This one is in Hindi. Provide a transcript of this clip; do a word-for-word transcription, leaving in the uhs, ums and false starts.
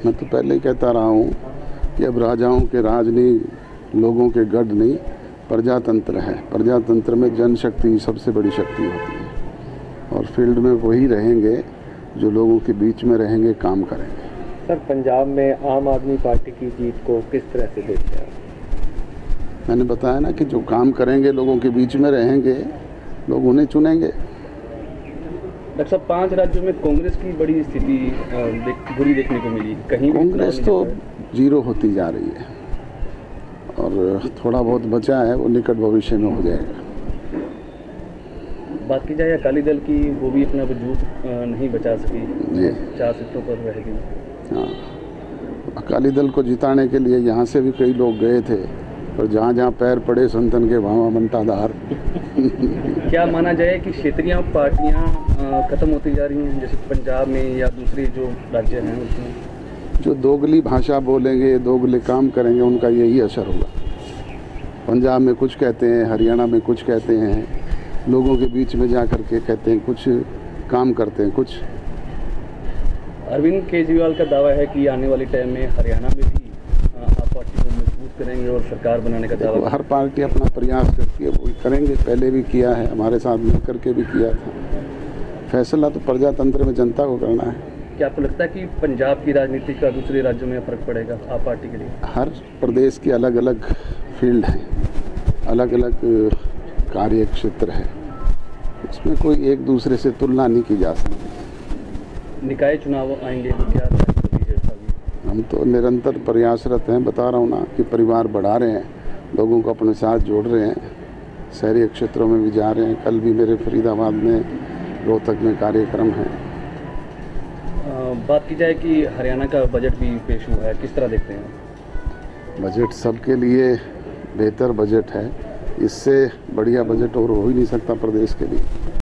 मैं तो पहले ही कहता रहा हूँ कि अब राजाओं के राज नहीं, लोगों के गढ़ नहीं, प्रजातंत्र है। प्रजातंत्र में जनशक्ति सबसे बड़ी शक्ति होती है और फील्ड में वही रहेंगे जो लोगों के बीच में रहेंगे, काम करेंगे। सर, पंजाब में आम आदमी पार्टी की जीत को किस तरह से देखते हैं? मैंने बताया ना कि जो काम करेंगे, लोगों के बीच में रहेंगे, लोग उन्हें चुनेंगे। डॉक्टर साहब, पांच राज्यों में कांग्रेस की बड़ी स्थिति देख, बुरी देखने को मिली। कहीं कांग्रेस तो जीरो होती जा रही है और थोड़ा बहुत बचा है, वो निकट भविष्य में हो जाएगा। बात की जाए अकाली दल की, वो भी अपना वजूद नहीं बचा सकी, चार सीटों पर रह गई। हाँ, अकाली दल को जिताने के लिए यहाँ से भी कई लोग गए थे, पर जहाँ जहाँ पैर पड़े संतन के वहाँ बंटाधार। क्या माना जाए कि क्षेत्रीय पार्टियाँ खत्म होती जा रही हैं, जैसे पंजाब में या दूसरे जो राज्य हैं उसमें? जो दोगली भाषा बोलेंगे, दोगले काम करेंगे, उनका यही असर होगा। पंजाब में कुछ कहते हैं, हरियाणा में कुछ कहते हैं, लोगों के बीच में जा कर के कहते हैं कुछ, काम करते हैं कुछ। अरविंद केजरीवाल का दावा है कि आने वाले टाइम में हरियाणा में भी आप पार्टी को मजबूत करेंगे और सरकार बनाने का दावा। हर पार्टी अपना प्रयास करती है, वो करेंगे। पहले भी किया है, हमारे साथ मिल करके भी किया था। फैसला तो प्रजातंत्र में जनता को करना है। क्या आपको लगता है कि पंजाब की राजनीति का दूसरे राज्यों में फर्क पड़ेगा आप पार्टी के लिए? हर प्रदेश की अलग अलग फील्ड है, अलग अलग कार्य क्षेत्र है, उसमें कोई एक दूसरे से तुलना नहीं की जा सकती। निकाय चुनाव आएंगे तो क्या? हम तो निरंतर प्रयासरत हैं, बता रहा हूँ ना कि परिवार बढ़ा रहे हैं, लोगों को अपने साथ जोड़ रहे हैं, शहरी क्षेत्रों में भी जा रहे हैं। कल भी मेरे फरीदाबाद में, रोहतक में कार्यक्रम है। बात की जाए कि हरियाणा का बजट भी पेश हुआ है, किस तरह देखते हैं? बजट सबके लिए बेहतर बजट है, इससे बढ़िया बजट और हो ही नहीं सकता प्रदेश के लिए।